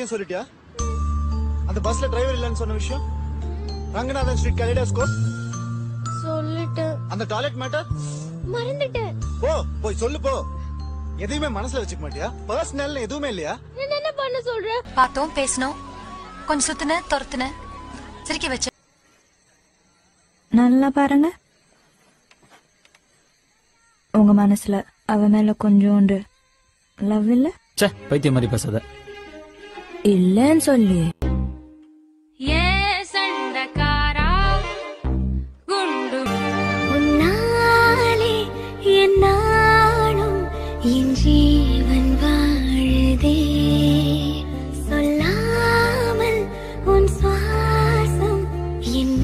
எல்லாத்தையும் சொல்லிட்டியா? அந்த பஸ்ல டிரைவர் இல்லன்னு சொன்ன விஷயம், ரங்கநாதன் ஸ்ட்ரீட் கலிடோஸ்கோப் சொல்லிட்டேன். அந்த டாய்லெட் மேட்டர் மறந்துட்டேன். போய் சொல்லு போ. எதையுமே மனசுல வச்சுக்க மாட்டியா? பர்சனல் எதுவுமே இல்லையா? என்ன பண்ண சொல்ற? பார்த்தோம், பேசணும், கொஞ்சம் சுத்துன துரத்துன, சிரிக்க வச்ச. நல்லா பாருங்க, உங்க மனசுல அவ மேல கொஞ்சோண்டு லவ் இல்ல? பைத்தியம் மாதிரி பேசாத. இல்லன்னு சொல்லி உன்னாலே என்னாலும் என் ஜீவன் வாழுதே, சொல்லாமல் உன் சுவாசம் என்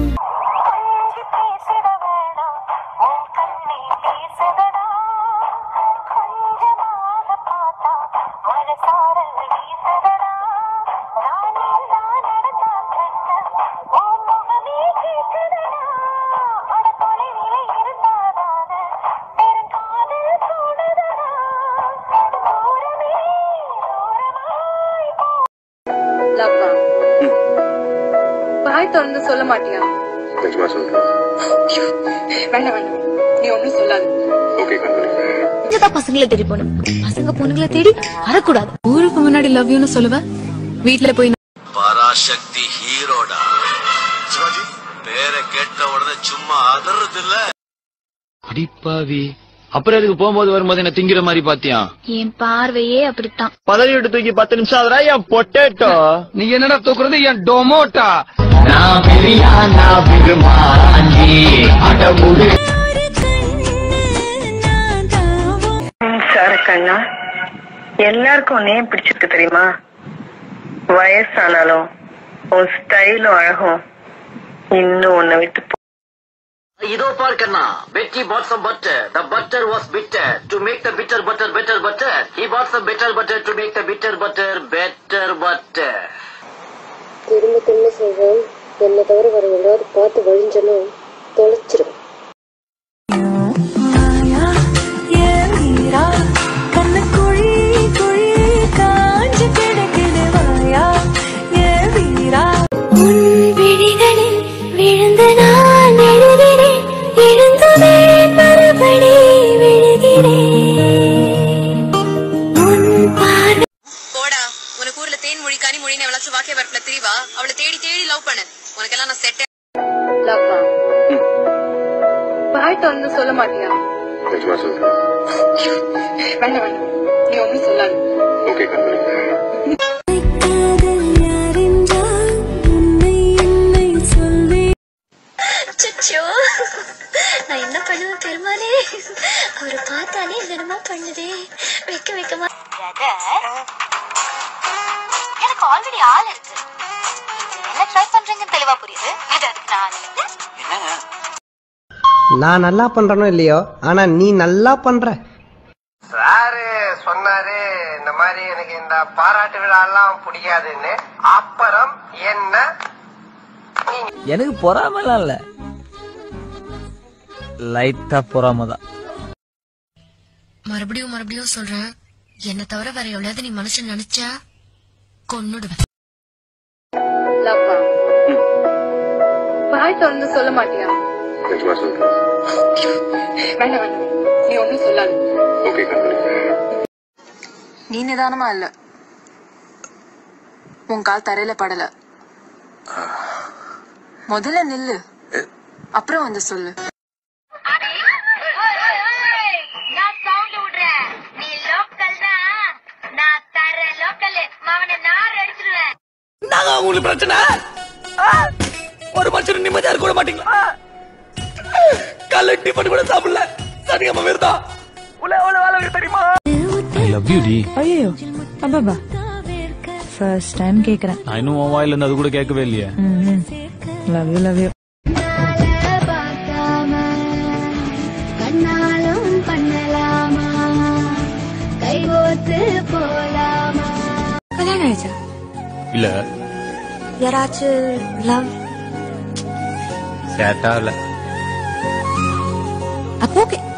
பாய் தொடர்ந்து சொல்ல மாட்டியா? வேண்டாம், நீ ஒன்னும் சொல்லாது. பசங்களை தேடி போகணும், பசங்க பொண்ணுங்களை தேடி வரக்கூடாது. ஊருக்கு முன்னாடி லவ் யூன்னு சொல்லுவேன், வீட்டுல போய் பராசக்தி ஹீரோடா. சிவாஜி பேரை கேட்ட உடனே சும்மா அதறது இல்ல. அடிப்பாவி, அப்புறம் எதுக்கு போகும்போது வரும்போது என்ன திங்கிற மாதிரி பாத்தியா? என் பார்வையே அப்படித்தான். பதவி விட்டு தூக்கி 10 நிமிஷம் ஆகுறா என் பொட்டேட்டோ. நீ என்னடா தூக்குறது? என் டொமோட்டா. கண்ணா, எல்லாருக்கும் நேம் பிடிச்சிருக்கு தெரியுமா? வயசானாலும் உன் ஸ்டைலும் அழகும் இன்னும் உன்னை விட்டு. இதோ பார்க்கண்ணா, Betty bought some butter. The butter was bitter. To make the bitter butter better butter, he bought some bitter butter to make the bitter butter better butter. திரும்ப திரும்ப சொல்றேன், என்ன தவிர வர எல்லாரும் பார்த்து வழிஞ்சனும் தொலைச்சிரும். அவளை தேடி தேடி லவ் பண்ணு, உனக்கெல்லாம் நான் செட். பாய் தொடர்ந்து சொல்ல மாட்டியா? வேண்டாம், நீ ஒன்னும் சொல்லாது. நான் என்ன பண்ணுவேன் பெருமானே, அவரை பார்த்தாலே என்னமா பண்ணுதே, வைக்க வைக்கமா. எனக்கு ஆல்ரெடி ஆள் இருக்கு, என்ன ட்ரை பண்றீங்கன்னு தெளிவா புரியுது. நான் நல்லா பண்றனோ இல்லையோ, ஆனா நீ நல்லா பண்ற. சாரு சொன்னாரு இந்த மாதிரி எனக்கு இந்த பாராட்டு விழா எல்லாம் பிடிக்காதுன்னு. அப்புறம் என்ன? எனக்கு பொறாமலாம் இல்ல, லைட்டா பொறாமதான். மறுபடியும் மறுபடியும் சொல்றேன், என்ன தவிர வேற எவ்வளவு நீ மனுஷன் நினைச்சா கொன்னுடுவேன். பாய் தொடர்ந்து சொல்ல மாட்டியா? வேண்டாம், நீ ஒன்னும் சொல்லாது. நீ நிதானமா இல்ல, உன் கால் தரையில படல. முதல்ல நில்லு, அப்புறம் வந்து சொல்லு. உங்களுக்கு பிரச்சனை ஒரு மனுஷன் நிம்மதியா இருக்க மாட்டீங்களா? காலை டிஃபன் கூட சாப்பிடல, சரியாம வருதா? தெரியுமா? I love you டி. ஐயோ அப்பா, ஃபர்ஸ்ட் டைம் கேக்குறேன். நான் இன்னும் உன் வாயில இருந்து அது கூட கேட்கவே இல்லையே. Love you love you. கண்ணாலும் பண்ணலாமா, கைகோத்து போலாமா. கல்யாணம் ஆயிடுச்சா? இல்ல. யாராச்சும் லவ் சேட்டா இல்ல. அப்போ ஓகே.